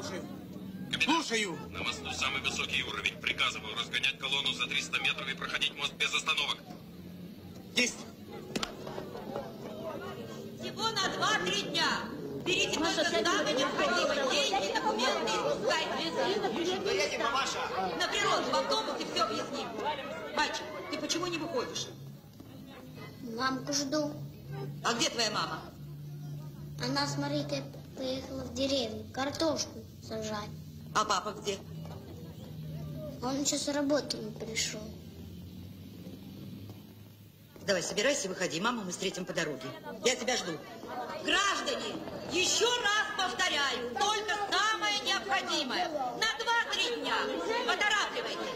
Слушаю. Капитан, Слушаю. на мосту самый высокий уровень. Приказываю разгонять колонну за 300 метров и проходить мост без остановок. Есть. Всего на 2-3 дня. Берите только самые необходимые деньги, документы и пускайте. Поедем, мамаша. На природу, в автобусе все объясним. Мальчик, ты почему не выходишь? Мамку жду. А где твоя мама? Она с Марикой поехала в деревню картошку сажать. А папа где? Он еще с работы не пришел. Давай, собирайся, выходи. Маму мы встретим по дороге. Я тебя жду. Граждане, еще раз повторяю, только самое необходимое. На 2-3 дня. Поторапливайтесь.